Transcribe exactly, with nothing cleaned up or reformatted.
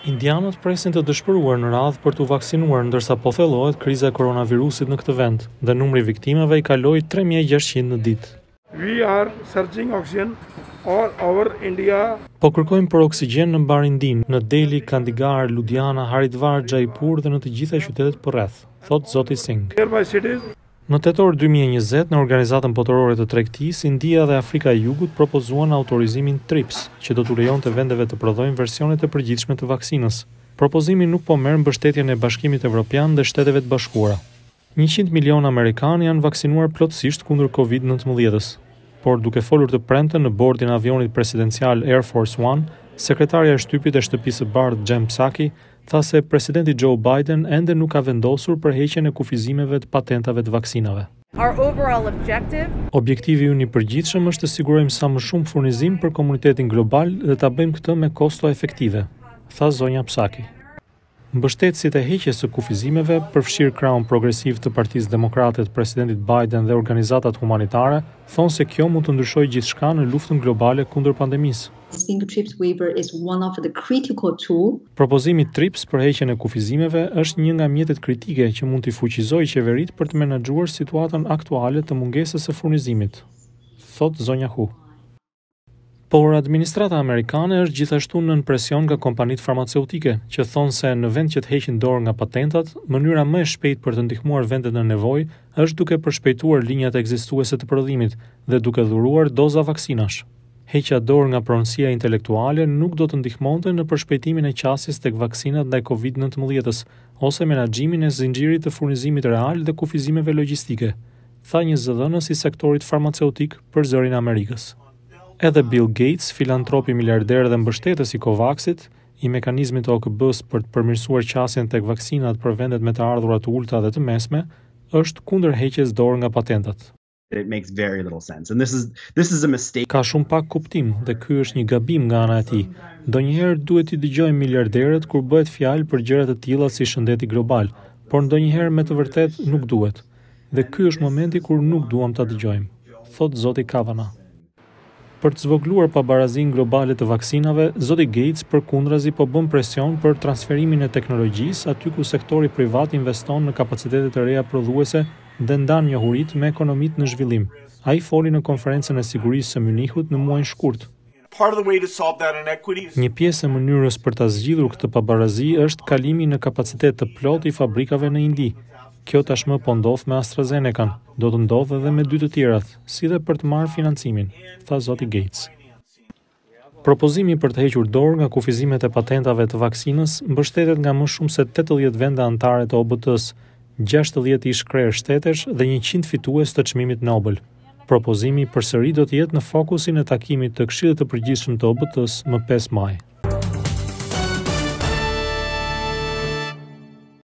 Indianët presin të dëshpëruar në radhë për t'u vaksinuar ndërsa po thellohet kriza e koronavirusit në këtë vend dhe numri i viktimeve i kaloi tre mijë e gjashtëqind në ditë. We are searching oxygen all over India. Po kërkojmë për oksigjen në mbar Indinë, në Delhi, Kandigar, Ludhiana, Haridwar, Jaipur dhe në të gjitha qytetet përreth, thot zoti Singh. Nearby cities. Në tetor dy mijë e njëzet, në Organizatën Botërore të Tregtisë, India dhe Afrika e Jugut propozuan autorizimin TRIPS, që do t'u lejonte vendeve të prodhojnë versionet e përgjithshme të vaksinës. Propozimi nuk po merr mbështetjen e Bashkimit Evropian dhe Shteteve të Bashkuara. njëqind milion amerikanë janë vaksinuar plotësisht kundër kovid nëntëmbëdhjetës. Por duke folur të premten në bordin e avionit presidencial Air Force One, sekretarja e shtypit e shtëpisë së bardhë Jen Psaki tha se presidenti Joe Biden ende nuk ka vendosur për heqjen e kufizimeve të patentave të vaksinave. Our overall objective Objektivi ynë i përgjithshëm është të sigurojmë sa më shumë furnizim për komunitetin global dhe ta bëjmë këtë me kosto efektive, tha zonja Psaki. Mbështetësit e heqjes së kufizimeve, përfshirë krahun progresiv të Partisë Demokrate të presidentit Biden dhe organizatat humanitare, thonë se kjo mund të ndryshojë gjithçka në luftën globale kundër pandemisë. TRIPS waiver is one of the critical tool. Propozimi TRIPS për heqjen e kufizimeve është një nga mjetet kritike që mund t'i fuqizojë qeveritë për të menaxhuar situatën aktuale të mungesës së furnizimit, thot zonja Hu. Por administrata amerikane është gjithashtu nën presion nga kompanitë farmaceutike, që thonë se në vend që të heqin dorë nga patentat, mënyra më e shpejtë për të ndihmuar vendet në nevojë është duke përshpejtuar linjat ekzistuese të prodhimit dhe duke dhuruar doza vaksinash. Heqja dorë nga pronësia intelektuale nuk do të ndihmonte në përshpejtimin e qasjes tek vaksinat ndaj kovid nëntëmbëdhjetës ose menaxhimin e zinxhirit të furnizimit real dhe kufizimeve logjistike, tha një zëdhënës i sektorit farmaceutik për zërin e Amerikës. Edhe Bill Gates, filantropi miliarder dhe mbështetës i Covaxit, i mekanizmit O K B-s për të përmirësuar qasjen tek vaksinat për vendet me të ardhurat të ulta dhe të mesme, është kundër heqjes dorë nga patentat. It makes very little sense. And this is this is a mistake. Ka shumë pak kuptim dhe ky është një gabim nga ana e tij. Ndonjëherë duhet i dëgjojmë miliarderët kur bëhet fjalë për gjëra të tilla si shëndeti global, por ndonjëherë me të vërtetë nuk duhet. Dhe ky është momenti kur nuk duam ta dëgjojmë, thot zoti Kavanaugh. Për të zvogluar pabarazinë globale të vaksinave, zoti Gates përkundrazi po bën presion për transferimin e teknologjisë aty ku sektori privat investon në kapacitete të reja prodhuese dhe ndan njohuritë me ekonomitë në zhvillim. Ai foli në konferencën e sigurisë së Munichut në muajin shkurt. Një pjesë e mënyrës për ta zgjidhur këtë pabarazi është kalimi në kapacitet të plotë i fabrikave në Indi. Kjo tashmë po ndodh me AstraZeneca, do të ndodhë edhe me dy të tjerat, si dhe për të marrë financimin, tha zoti Gates. Propozimi për të hequr dorë nga kufizimet e patentave të vaksinës mbështetet nga më shumë se tetëdhjetë vende anëtare të O B T-s, gjashtëdhjetë ish krerë shtetesh dhe njëqind fitues të çmimit Nobel. Propozimi përsëri do të jetë në fokusin e takimit të Këshillit të Përgjithshëm të O B T-s më pesë maj.